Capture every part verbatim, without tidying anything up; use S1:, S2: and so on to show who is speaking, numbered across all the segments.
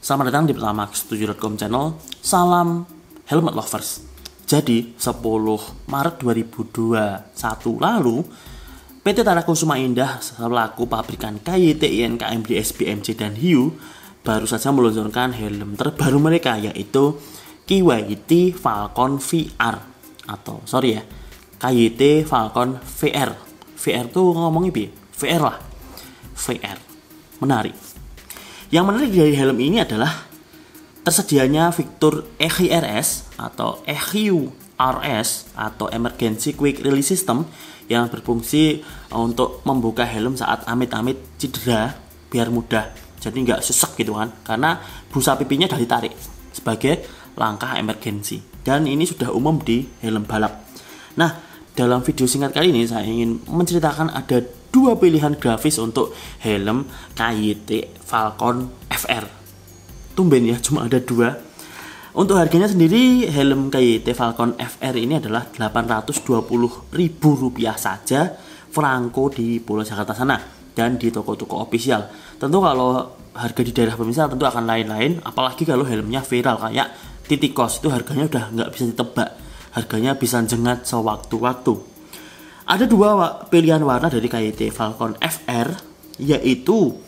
S1: Selamat datang di Pertamax tujuh titik com channel. Salam helmet lovers. Jadi sepuluh Maret dua ribu dua puluh satu lalu, P T Tara Kusuma Indah selaku pabrikan K Y T, I N K M D, S B M C dan Hiu baru saja meluncurkan helm terbaru mereka, yaitu K Y T Falcon V R atau sorry ya K Y T Falcon V R. V R tuh ngomongnya bi V R lah, V R menarik. Yang menarik dari helm ini adalah tersedianya fitur E Q R S atau E Q R S atau Emergency Quick Release System yang berfungsi untuk membuka helm saat amit-amit cedera biar mudah, jadi nggak sesek gitu kan, karena busa pipinya udah ditarik sebagai langkah emergensi, dan ini sudah umum di helm balap. Nah, dalam video singkat kali ini saya ingin menceritakan ada dua pilihan grafis untuk helm K Y T Falcon V R. Tumben ya, cuma ada dua. Untuk harganya sendiri, helm K Y T Falcon V R ini adalah delapan ratus dua puluh ribu rupiah saja, franco di Pulau Jakarta sana dan di toko-toko official. Tentu kalau harga di daerah pemirsa tentu akan lain-lain, apalagi kalau helmnya viral kayak Titikos, itu harganya udah nggak bisa ditebak, harganya bisa jengat sewaktu-waktu. Ada dua pilihan warna dari K Y T Falcon V R, yaitu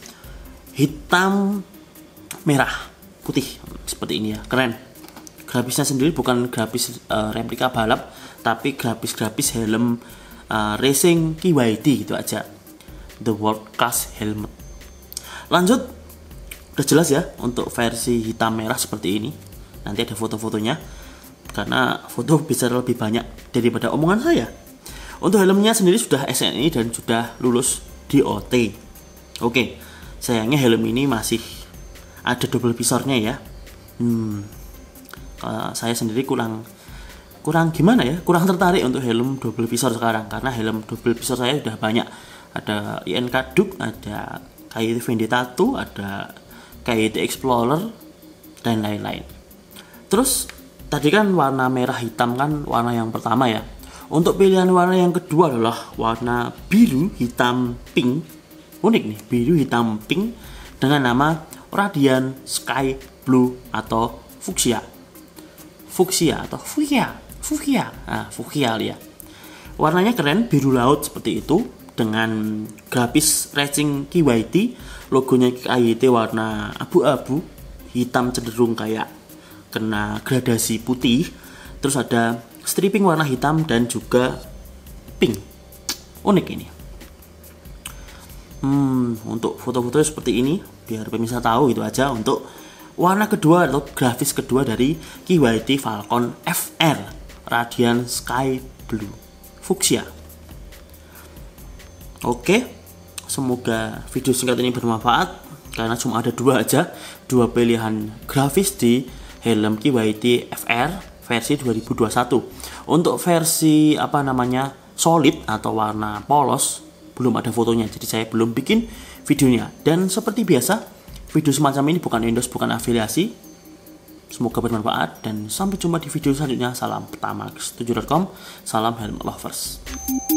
S1: hitam, merah, putih seperti ini ya, keren. Grafisnya sendiri bukan grafis uh, replika balap, tapi grafis-grafis helm uh, racing K Y T gitu aja, the world class helmet. Lanjut, udah jelas ya untuk versi hitam merah seperti ini. Nanti ada foto-fotonya, karena foto bisa lebih banyak daripada omongan saya. Untuk helmnya sendiri sudah S N I dan sudah lulus D O T. Oke, sayangnya helm ini masih ada double visornya ya. Hmm, uh, saya sendiri kurang kurang gimana ya, kurang tertarik untuk helm double visor sekarang, karena helm double visor saya sudah banyak. Ada I N K Duke, ada K Y T Vendetta dua, ada K Y T Explorer dan lain-lain. Terus tadi kan warna merah hitam kan warna yang pertama ya. Untuk pilihan warna yang kedua adalah warna biru hitam pink. Unik nih, biru hitam pink dengan nama Radiant Sky Blue atau Fuchsia. Fuchsia atau Fuchsia, Fuchsia, ah Fuchsia ya. Warnanya keren, biru laut seperti itu dengan grafis racing K Y T, logonya K Y T warna abu-abu, hitam cenderung kayak kena gradasi putih. Terus ada stripping warna hitam dan juga pink. Unik ini. Hmm, untuk foto-foto seperti ini biar pemirsa tahu itu aja untuk warna kedua atau grafis kedua dari K Y T Falcon V R, Radiant Sky Blue Fuchsia. Oke, semoga video singkat ini bermanfaat, karena cuma ada dua aja, dua pilihan grafis di helm K Y T V R versi dua ribu dua puluh satu. Untuk versi apa namanya solid atau warna polos belum ada fotonya, jadi saya belum bikin videonya. Dan seperti biasa, video semacam ini bukan endorse, bukan afiliasi. Semoga bermanfaat dan sampai jumpa di video selanjutnya. Salam Pertamax tujuh titik com, salam helmet lovers.